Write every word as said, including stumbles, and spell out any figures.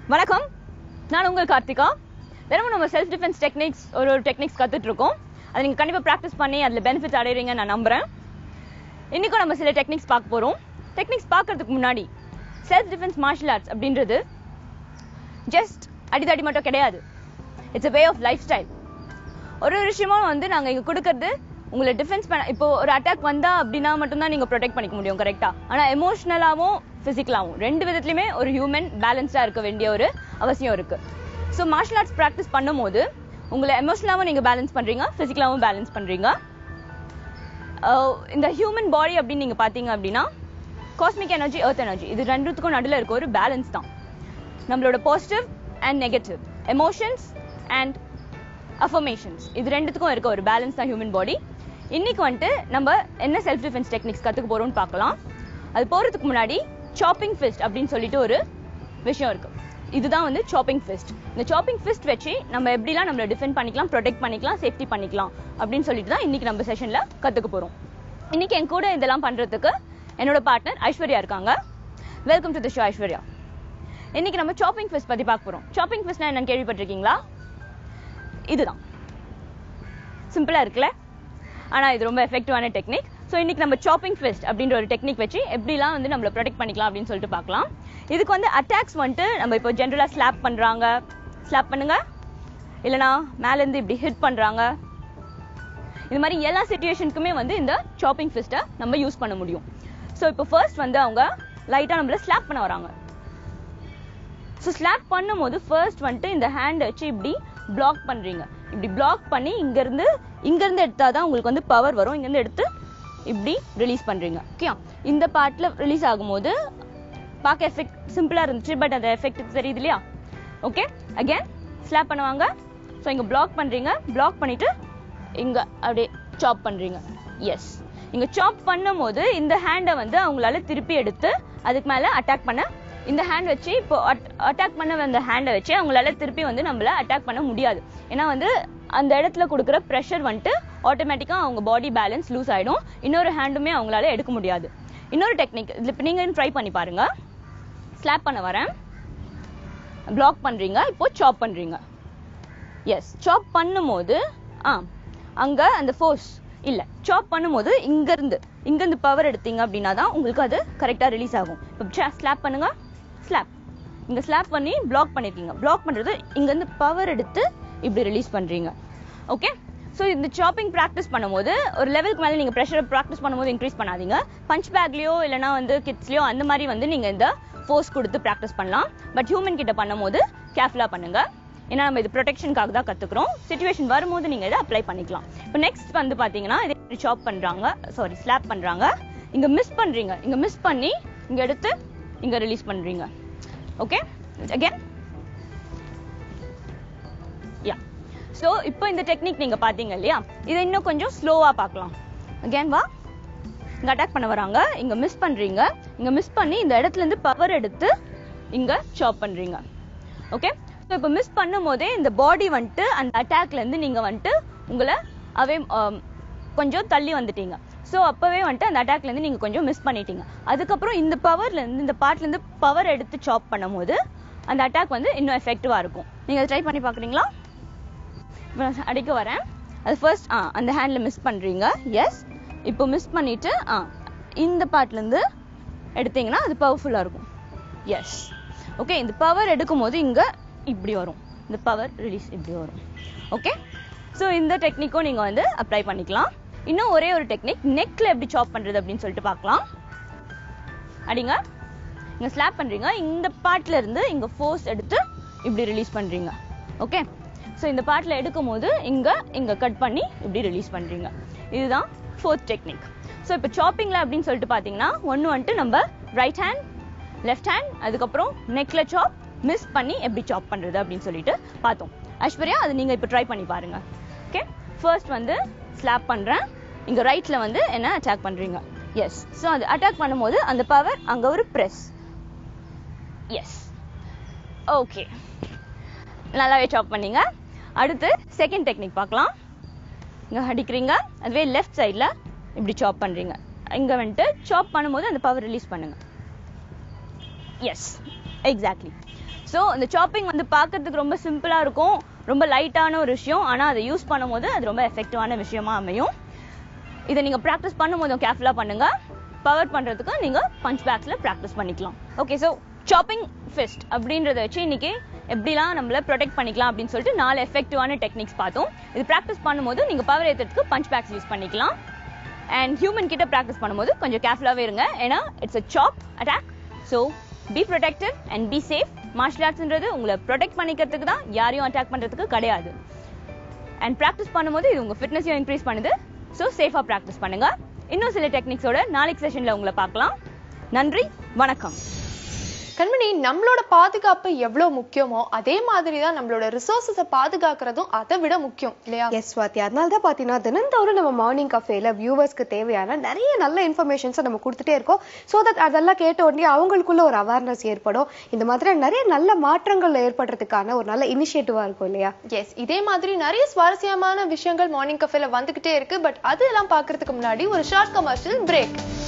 வணக்கம், நான் உங்கள் கார்த்திகா. தினமும் நம்ம செல்ஃப் டிஃபென்ஸ் டெக்னிக்ஸ் ஒரு ஒரு டெக்னிக்ஸ் கற்றுட்டு இருக்கோம். அதை நீங்கள் கண்டிப்பாக ப்ராக்டிஸ் பண்ணி அதில் பெனிஃபிட் அடைகிறீங்க நான் நம்புகிறேன். இன்றைக்கும் நம்ம சில டெக்னிக்ஸ் பார்க்க போகிறோம். டெக்னிக்ஸ் பார்க்கறதுக்கு முன்னாடி செல்ஃப் டிஃபென்ஸ் மார்ஷியல் ஆர்ட்ஸ் அப்படின்றது ஜஸ்ட் அடிதடி மட்டும் கிடையாது. It's a way of life style. ஒரு ஒரு விஷயமும் வந்து நாங்கள் இங்கே கொடுக்கறது உங்களை டிஃபென்ஸ் பண்ண. இப்போ ஒரு அட்டாக் வந்தா அப்படின்னா மட்டும்தான் நீங்கள் ப்ரொடெக்ட் பண்ணிக்க முடியும், கரெக்டாக. ஆனால் எமோஷனலாகவும் ஃபிசிக்கலாகவும் ரெண்டு விதத்துலையுமே ஒரு ஹியூமன் பேலன்ஸ்டாக இருக்க வேண்டிய ஒரு அவசியம் இருக்குது. ஸோ மார்ஷியல் ஆர்ட்ஸ் ப்ராக்டிஸ் பண்ணும் போது உங்களை எமோஷனலாகவும் நீங்கள் பேலன்ஸ் பண்ணுறீங்க, ஃபிசிக்கலாகவும் பேலன்ஸ் பண்ணுறீங்க. இந்த ஹியூமன் பாடி அப்படின்னு நீங்கள் பார்த்தீங்க அப்படின்னா காஸ்மிக் எனர்ஜி, எர்த் எனர்ஜி, இது ரெண்டுத்துக்கும் நடுவில் இருக்க ஒரு பேலன்ஸ் தான். நம்மளோட positive and negative emotions and affirmations, இது ரெண்டுத்துக்கும் இருக்க ஒரு பேலன்ஸ் தான் ஹியூமன் பாடி. இன்னைக்கு வந்துட்டு நம்ம என்ன செல்ஃப் டிஃபென்ஸ் டெக்னிக்ஸ் கற்றுக்க போகிறோம்னு பார்க்கலாம். அது போகிறதுக்கு முன்னாடி சாப்பிங் ஃபிஸ்ட் அப்படின்னு சொல்லிட்டு ஒரு விஷயம் இருக்கு. இதுதான் வந்து சாப்பிங் ஃபிஸ்ட். இந்த சாப்பிங் ஃபிஸ்ட் வச்சு நம்ம எப்படிலாம் நம்மளை டிஃபெண்ட் பண்ணிக்கலாம், ப்ரொடெக்ட் பண்ணிக்கலாம், சேஃப்டி பண்ணிக்கலாம் அப்படின்னு சொல்லிட்டு தான் இன்னைக்கு நம்ம செஷன்ல கற்றுக்க போகிறோம். இன்னைக்கு என் கூட இதெல்லாம் பண்ணுறதுக்கு என்னோட பார்ட்னர் ஐஸ்வர்யா இருக்காங்க. Welcome to the show Aishwarya. இன்னைக்கு நம்ம சாப்பிங் ஃபிஸ்ட் பற்றி பார்க்க போகிறோம். சாப்பிங் ஃபிஸ்ட்னா என்னன்னு கேள்விப்பட்டிருக்கீங்களா? இதுதான் சிம்பிளா இருக்குல்ல, ஆனால் இது ரொம்ப எஃபெக்டிவான டெக்னிக். ஸோ இன்னைக்கு நம்ம சாப்பிங் ஃபிஸ்ட் அப்படின்ற ஒரு டெக்னிக் வச்சு எப்படிலாம் வந்து நம்மளை ப்ரொடெக்ட் பண்ணிக்கலாம் அப்படின்னு சொல்லிட்டு பார்க்கலாம். இதுக்கு வந்து அட்டாக்ஸ் வந்துட்டு நம்ம இப்போ ஜென்ரலாக ஸ்லாப் பண்ணுறாங்க, ஸ்லாப் பண்ணுங்க, இல்லைனா மேலேருந்து இப்படி ஹிட் பண்ணுறாங்க, இது மாதிரி எல்லா சிச்சுவேஷனுக்குமே வந்து இந்த சாப்பிங் ஃபிஸ்ட்டை நம்ம யூஸ் பண்ண முடியும். ஸோ இப்போ ஃபர்ஸ்ட் வந்து அவங்க லைட்டாக நம்மள ஸ்லாப் பண்ண வராங்க. ஸோ ஸ்லாப் பண்ணும் போது ஃபர்ஸ்ட் வந்துட்டு இந்த ஹேண்டை வச்சு இப்படி பிளாக் பண்றீங்க. இப்படி பிளாக் பண்ணி இங்க இருந்து இங்க இருந்து எடுத்தாதான் உங்களுக்கு வந்து பவர் வரும். இங்க இருந்து எடுத்து இப்படி ரிலீஸ் பண்றீங்க. ஓகே, இந்த பார்ட்ல ரிலீஸ் ஆகும்போது பார்க்க எஃபெக்ட் சிம்பிளா இருந்துச்சு, பட் அந்த எஃபெக்ட் தெரியுது இல்லையா? ஓகே, அகைன் ஸ்லாப் பண்ணுவாங்க. ஸோ இங்க பிளாக் பண்றீங்க, பிளாக் பண்ணிட்டு இங்க அப்படியே சாப் பண்றீங்க. எஸ், இங்க சாப் பண்ணும் போது இந்த ஹேண்டை வந்து அவங்களால திருப்பி எடுத்து அதுக்கு மேல அட்டாக் பண்ண, இந்த ஹேண்ட் வச்சு இப்போ அட்டாக் பண்ண வந்த ஹேண்டை வச்சு அவங்களால திருப்பி வந்து நம்மள அட்டாக் பண்ண முடியாது. ஏன்னா வந்து அந்த இடத்துல கொடுக்குற ப்ரெஷர் வந்துட்டு ஆட்டோமேட்டிக்காக அவங்க பாடி பேலன்ஸ் லூஸ் ஆகிடும். இன்னொரு ஹேண்டுமே அவங்களால எடுக்க முடியாது. இன்னொரு டெக்னிக் இதில் இப்போ நீங்கள் ட்ரை பண்ணி பாருங்க. ஸ்லாப் பண்ண வரேன், பிளாக் பண்ணுறீங்க, இப்போ சாப் பண்ணுறீங்க. எஸ், சாப் பண்ணும் போது ஆ அங்கே அந்த ஃபோர்ஸ் இல்லை, சாப் பண்ணும்போது இங்கேருந்து இங்கேருந்து பவர் எடுத்தீங்க அப்படின்னா தான் உங்களுக்கு அது கரெக்டாக ரிலீஸ் ஆகும். இப்போ ஸ்லாப் பண்ணுங்க, ஸ்லாப், இங்க ஸ்லாப் பண்ணி பிளாக் பண்ணிருக்கீங்க. பிளாக் பண்றது இங்க இருந்து பவர் எடுத்து இப்படி ரிலீஸ் பண்றீங்க. ஓகே, ஸோ இந்த சாப்பிங் ப்ராக்டிஸ் பண்ணும்போது ஒரு லெவலுக்கு மேலே நீங்க ப்ரெஷரை ப்ராக்டிஸ் பண்ணும்போது இன்க்ரீஸ் பண்ணாதீங்க. பஞ்ச் பேக்லயோ இல்லைனா வந்து கிட்ஸ்லயோ அந்த மாதிரி வந்து நீங்க இந்த ஃபோர்ஸ் கொடுத்து ப்ராக்டிஸ் பண்ணலாம். பட் ஹியூமன் கிட்ட பண்ணும்போது கேர்ஃபுல்லா பண்ணுங்க. ஏன்னா நம்ம இது ப்ரொடெக்ஷனுக்காக தான் கத்துக்கிறோம். சிச்சுவேஷன் வரும்போது நீங்க இதை அப்ளை பண்ணிக்கலாம். இப்போ நெக்ஸ்ட் வந்து பாத்தீங்கன்னா இதே சாப் பண்றாங்க, சாரி ஸ்லாப் பண்றாங்க. இங்க மிஸ் பண்றீங்க, இங்க மிஸ் பண்ணி இங்க எடுத்து இங்க ரிலீஸ் பண்றீங்க. ஓகே, அகைன் யா. சோ இப்போ இந்த டெக்னிக் நீங்க பாத்தீங்க இல்லையா, இதை இன்னும் கொஞ்சம் ஸ்லோவா பார்க்கலாம். அகைன் வா, இங்க அட்டாக் பண்ண வராங்க, இங்க மிஸ் பண்றீங்க, இங்க மிஸ் பண்ணி இந்த இடத்துல இருந்து பவர் எடுத்து இங்க சாப் பண்றீங்க. ஓகே, ஸோ இப்போ மிஸ் பண்ணும் போதே இந்த பாடி வந்துட்டு அந்த அட்டாக்ல இருந்து நீங்க வந்துட்டு உங்களை அவே கொஞ்சம் தள்ளி வந்துட்டீங்க. ஸோ அப்பவே வந்துட்டு அந்த அட்டாக்ல இருந்து நீங்க கொஞ்சம் மிஸ் பண்ணிட்டீங்க. அதுக்கப்புறம் இந்த பவர்ல இருந்து இந்த பார்ட்ல இருந்து பவர் எடுத்து சாப் பண்ணும் போது அந்த அட்டாக் வந்து இன்னும் எஃபெக்டிவா இருக்கும். நீங்க ட்ரை பண்ணி பாக்குறீங்களா? இப்போ அடிக்க வரேன், அது ஃபர்ஸ்ட் ஆ அந்த ஹேண்ட்ல மிஸ் பண்றீங்க. எஸ், இப்போ மிஸ் பண்ணிட்டு ஆ இந்த பார்ட்ல இருந்து எடுத்தீங்கன்னா அது பவர்ஃபுல்லா இருக்கும். எஸ், ஓகே, இந்த பவர் எடுக்கும் போது இங்க இப்படி வரும், இந்த பவர் ரிலீஸ் இப்படி வரும். ஓகே, ஸோ இந்த டெக்னிக்கும் நீங்க வந்து அப்ளை பண்ணிக்கலாம். இன்னும் ஒரே ஒரு டெக்னிக், நெக்ல எப்படி சாப் பண்றது அப்படின்னு சொல்லிட்டு பார்க்கலாம். அடிங்க, இங்க ஸ்லாப் பண்றீங்க, இந்த பார்ட்ல இருந்து இங்க ஃபோர்ஸ் எடுத்து இப்படி ரிலீஸ் பண்றீங்க. ஓகே, ஸோ இந்த பார்ட்ல எடுக்கும் போது இங்க இங்க கட் பண்ணி இப்படி ரிலீஸ் பண்றீங்க. இதுதான் ஃபோர்த் டெக்னிக். ஸோ இப்போ சாப்பிங்ல அப்படின்னு சொல்லிட்டு பாத்தீங்கன்னா ஒன்னு வந்துட்டு நம்ம ரைட் ஹேண்ட், லெஃப்ட் ஹேண்ட், அதுக்கப்புறம் நெக்ல சாப், மிஸ் பண்ணி எப்படி சாப் பண்றது அப்படின்னு சொல்லிட்டு பார்த்தோம். ஐஸ்வர்யா, அது நீங்க இப்போ ட்ரை பண்ணி பாருங்க. ஓகே, ஃபர்ஸ்ட் வந்து ஸ்லாப் பண்றேன், இங்க ரைட்ல வந்து என்ன அட்டாக் பண்றீங்க. எஸ், ஸோ அது அட்டாக் பண்ணும்போது அந்த பவர் அங்க ஒரு பிரஸ். எஸ், ஓகே, நல்லாவே சாப் பண்ணீங்க. அடுத்து செகண்ட் டெக்னிக் பார்க்கலாம். இங்க அடிக்கிறீங்க, அதுவே லெஃப்ட் சைட்ல இப்படி சாப் பண்றீங்க. இங்க வந்துட்டு சாப் பண்ணும்போது அந்த பவர் ரிலீஸ் பண்ணுங்க. Yes, exactly. ஸோ இந்த சாப்பிங் வந்து பார்க்கறதுக்கு ரொம்ப சிம்பிளாக இருக்கும், ரொம்ப லைட்டான ஒரு விஷயம். ஆனால் அதை யூஸ் பண்ணும்போது அது ரொம்ப எஃபெக்டிவான விஷயமா அமையும். இதை நீங்கள் ப்ராக்டிஸ் பண்ணும்போது கேர்ஃபுல்லாக பண்ணுங்கள். பவர் பண்ணுறதுக்கு நீங்கள் பஞ்ச் பேக்ஸில் ப்ராக்டிஸ் பண்ணிக்கலாம். ஓகே, ஸோ சாப்பிங் ஃபிஸ்ட் அப்படின்றத வச்சு இன்னைக்கு எப்படிலாம் நம்மள ப்ரொடெக்ட் பண்ணிக்கலாம் அப்படின்னு சொல்லிட்டு நாலு எஃபெக்டிவான டெக்னிக்ஸ் பார்த்தோம். இது ப்ராக்டிஸ் பண்ணும்போது நீங்கள் பவர் ஏற்றுறதுக்கு பஞ்ச் பேக்ஸ் யூஸ் பண்ணிக்கலாம். அண்ட் ஹியூமன் கிட்ட ப்ராக்டிஸ் பண்ணும்போது கொஞ்சம் கேர்ஃபுல்லாகவே இருங்க, ஏன்னா it's a chop attack. So be protected and be safe. Martial ஆர்ட்ஸ்ன்றது உங்களை ப்ரொடெக்ட் பண்ணிக்கிறதுக்கு தான், யாரையும் அட்டாக் பண்ணுறதுக்கு கிடையாது. அண்ட் ப்ராக்டிஸ் பண்ணும்போது இது உங்கள் ஃபிட்னஸையும் இன்க்ரீஸ் பண்ணுது. ஸோ சேஃபாக ப்ராக்டிஸ் பண்ணுங்க. இன்னும் சில டெக்னிக்ஸோட நாளைக்கு செஷனில் உங்களை பார்க்கலாம். நன்றி, வணக்கம். கண்மணி, நம்மளோட பாதுகாப்பு எவ்வளவு முக்கியமோ அதே மாதிரி தான் நம்மளோட ரிசோர்ஸஸை பாதுகாக்கிறதும் அதை விட முக்கியம் இல்லையா? எஸ் ஸ்வாதி, அதனால தான் பார்த்தீங்கன்னா தினந்தோறும் நம்ம மார்னிங் கஃபேல வியூவர்ஸ்க்கு தேவையான நிறைய நல்ல இன்ஃபர்மேஷன்ஸை நம்ம கொடுத்துட்டே இருக்கோம். ஸோ தட் அதெல்லாம் கேட்ட உடனே அவங்களுக்குள்ள ஒரு அவேர்னஸ் ஏற்படும். இந்த மாதிரி நிறைய நல்ல மாற்றங்கள் ஏற்படுறதுக்கான ஒரு நல்ல இனிஷியேட்டிவா இருக்கும் இல்லையா? எஸ், இதே மாதிரி நிறைய சுவாரஸ்யமான விஷயங்கள் மார்னிங் கஃபேல வந்துகிட்டே இருக்கு. பட் அதெல்லாம் பார்க்கறதுக்கு முன்னாடி ஒரு ஷார்ட் கமர்ஷியல் பிரேக்.